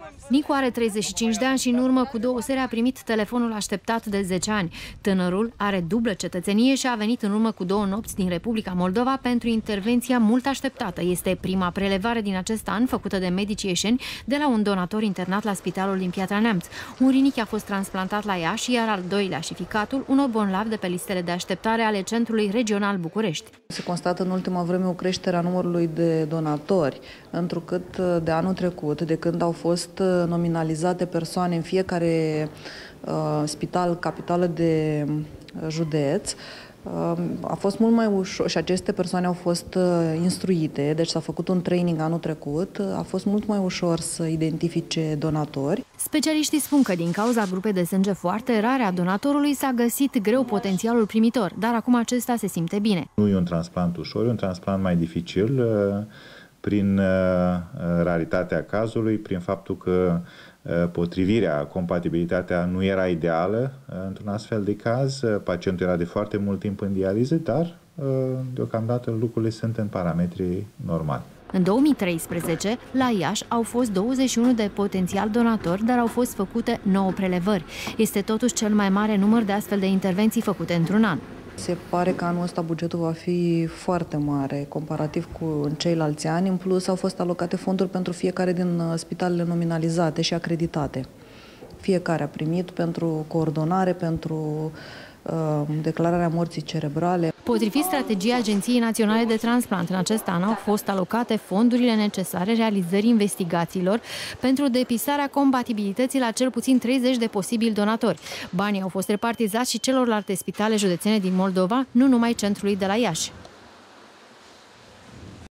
Nicu are 35 de ani și în urmă cu 2 seri a primit telefonul așteptat de 10 ani. Tânărul are dublă cetățenie și a venit în urmă cu 2 nopți din Republica Moldova pentru intervenția mult așteptată. Este prima prelevare din acest an făcută de medici ieșeni de la un donator internat la spitalul din Piatra Neamț. Un rinichi a fost transplantat la Iași, iar al doilea și ficatul unor bolnavi de pe listele de așteptare ale Centrului Regional București. Se constată în ultima vreme o creștere a numărului de donatori, întrucât de anul trecut, de când au fost nominalizate persoane în fiecare spital, capitală de județ, a fost mult mai ușor și aceste persoane au fost instruite, deci s-a făcut un training anul trecut, a fost mult mai ușor să identifice donatori. Specialiștii spun că din cauza grupei de sânge foarte rare a donatorului s-a găsit greu potențialul primitor, dar acum acesta se simte bine. Nu e un transplant ușor, e un transplant mai dificil prin raritatea cazului, prin faptul că potrivirea, compatibilitatea nu era ideală într-un astfel de caz. Pacientul era de foarte mult timp în dializă, dar deocamdată lucrurile sunt în parametrii normali. În 2013, la Iași au fost 21 de potențial donatori, dar au fost făcute 9 prelevări. Este totuși cel mai mare număr de astfel de intervenții făcute într-un an. Se pare că anul ăsta bugetul va fi foarte mare, comparativ cu ceilalți ani. În plus, au fost alocate fonduri pentru fiecare din spitalele nominalizate și acreditate. Fiecare a primit pentru coordonare, pentru declararea morții cerebrale. Potrivit strategiei Agenției Naționale de Transplant, în acest an au fost alocate fondurile necesare realizării investigațiilor pentru depistarea compatibilității la cel puțin 30 de posibili donatori. Banii au fost repartizați și celorlalte spitale județene din Moldova, nu numai centrului de la Iași.